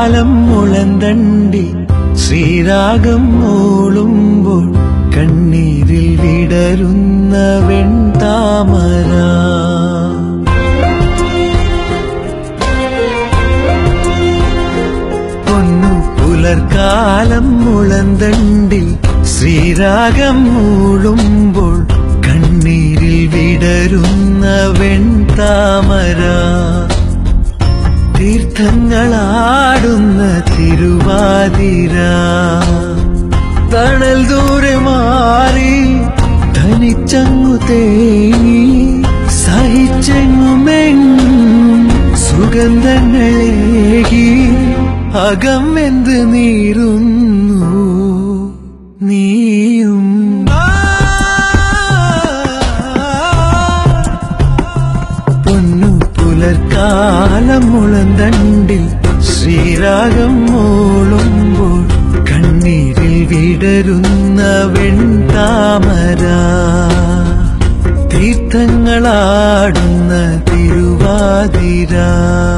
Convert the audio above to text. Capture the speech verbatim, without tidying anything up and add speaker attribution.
Speaker 1: പുലർക്കാലം മുളന്തണ്ടി ശ്രീരാഗം മൂളുമ്പോൾ കണ്ണീരിൽ വിടരുന്ന വെൺതാമര. പൊന്നു പുലർക്കാലം മുളന്തണ്ടിൽ ശ്രീരാഗം മൂളുമ്പോൾ കണ്ണീരിൽ വിടരുന്ന വെൺതാമര. തീർത്ഥങ്ങളാടുന്ന തിരുവാതിര തണൽ ദൂരെ മാറി ധനിച്ചങ്ങു തേങ്ങി സഹിച്ചെങ്ങുമെങ്ങും സുഗന്ധങ്ങളേകി അകം എന്ത് നീറുന്നു നീയും. പൊന്നു പുലർക്കാലം മുളന്തണ്ടിൽ ശ്രീരാഗം മൂളുമ്പോൾ കണ്ണീരിൽ വിടരുന്ന വെൺതാമര. തീർത്ഥങ്ങളാടുന്ന തിരുവാതിര.